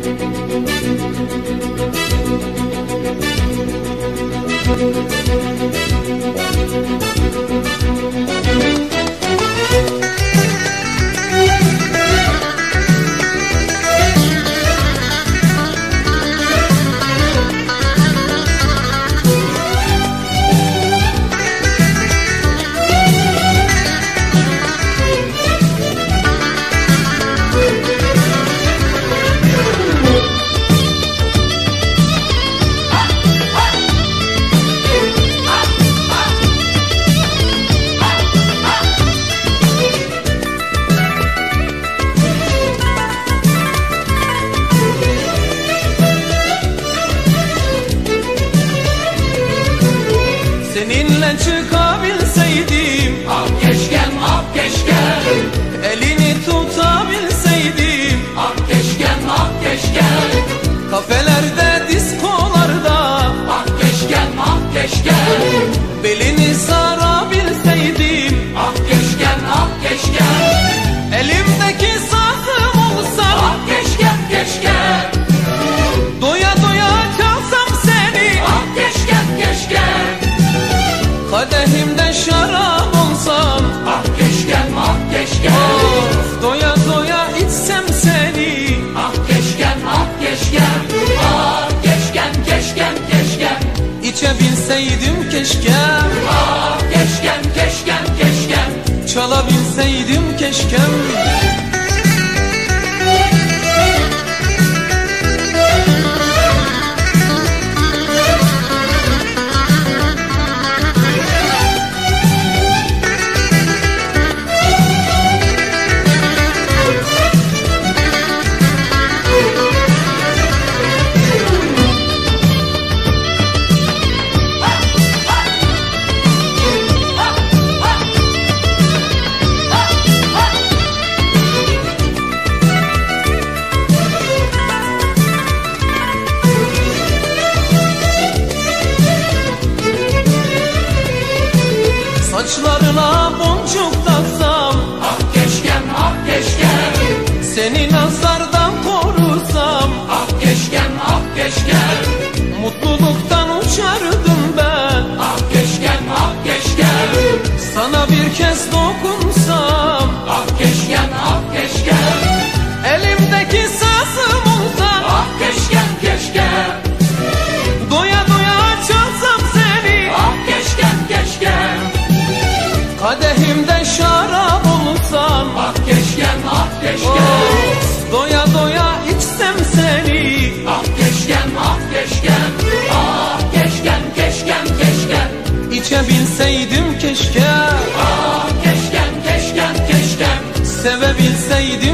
Seninle çıkabilseydim, ah keşkem, ah keşkem. elini tutabilseydim, Ah keşkem, ah keşkem. kafelerde, diskolarda, Ah keşkem, ah keşkem. belini sarabilseydim, Ah keşkem, ah keşkem. elimdeki sazım olsan, Ah keşkem, keşkem. doya doya çalsam seni, Ah keşkem, keşkem. kadehimde şarap olsam, Ah keşkem, ah keşkem. of, doya doya içsem seni, Ah keşkem, ah keşkem. Ah keşkem, keşkem, keşkem. içebilseydim keşke, Ah keşkem, keşkem, keşkem. çalabilseydim keşkem. Saçlarına boncuk taksam, Ah keşkem, ah keşkem. seni nazardan korusam, Ah keşkem, ah keşkem. mutluluktan uçardım ben. Ah keşkem, ah keşkem. Sana bir kez dokunsam, Ah keşkem, ah keşkem. elimdeki sazım olsa, Ah keşkem, keşkem. doya doya çalsam seni, Ah keşkem, keşkem. kadehimde şarap olsam, Ah keşkem, ah keşkem. of, doya doya içsem seni, Ah keşkem, ah keşkem. Ah keşkem, keşkem, keşkem. içebilseydim keşke, Ah keşkem, keşkem, keşkem. sevebilseydim